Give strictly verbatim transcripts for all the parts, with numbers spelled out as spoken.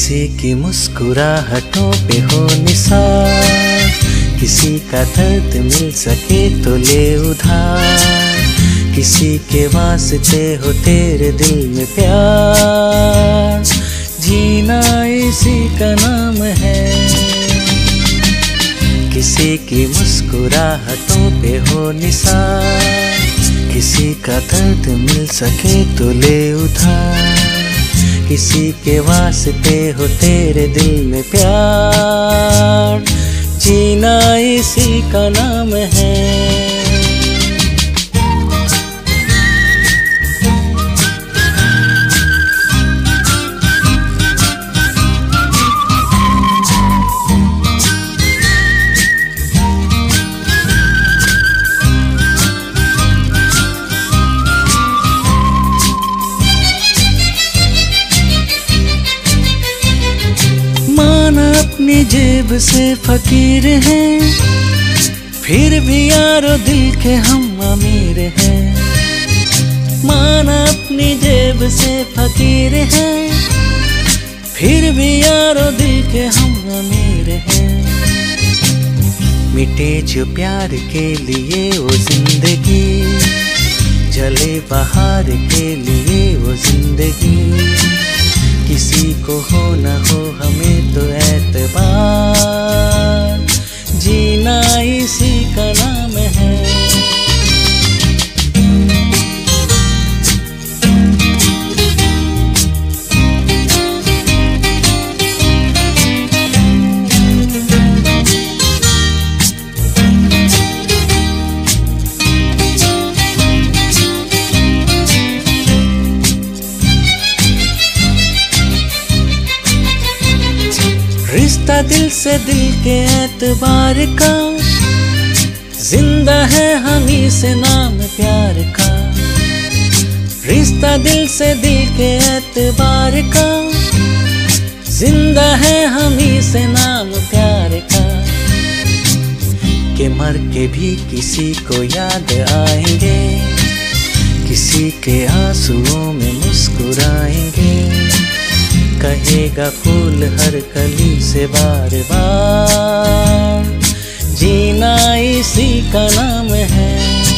किसी की मुस्कुराहटों पे हो निसार, किसी का दर्द मिल सके तो ले उधार, किसी के वास्ते हो तेरे दिल में प्यार, जीना इसी का नाम है। किसी की मुस्कुराहटों पे हो निसार, किसी का दर्द मिल सके तो ले उधार, किसी के वास्ते हो तेरे दिल में प्यार, जीना इसी का नाम है। अपनी जेब से फकीर हैं, फिर भी यारो दिल के हम अमीर हैं। माना अपनी जेब से फकीर हैं, फिर भी यारो दिल के हम अमीर हैं। मिटे जो प्यार के लिए वो जिंदगी, जले बहार के लिए वो जिंदगी, किसी को हो न हो हमें तो एतबार, जीना इसी का नाम है। रिश्ता दिल से दिल के एतबार का, जिंदा है हमी से नाम प्यार का। रिश्ता दिल से दिल के एतबार का, जिंदा है हमी से नाम प्यार का। कि मर के भी किसी को याद आएंगे, किसी के आंसुओं में मुस्कुराएंगे, कहेगा फूल हर कली से बार बार, जीना इसी का नाम है।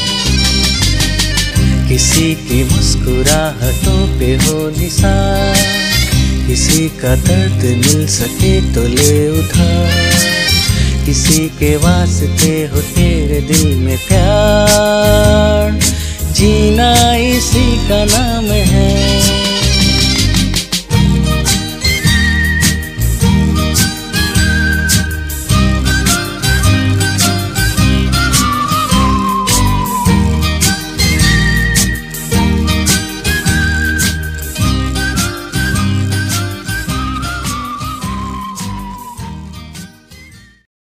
किसी की मुस्कुराहटों पे हो निसार, किसी का दर्द मिल सके तो ले उधार, किसी के वास्ते हो तेरे दिल में प्यार, जीना इसी का नाम है।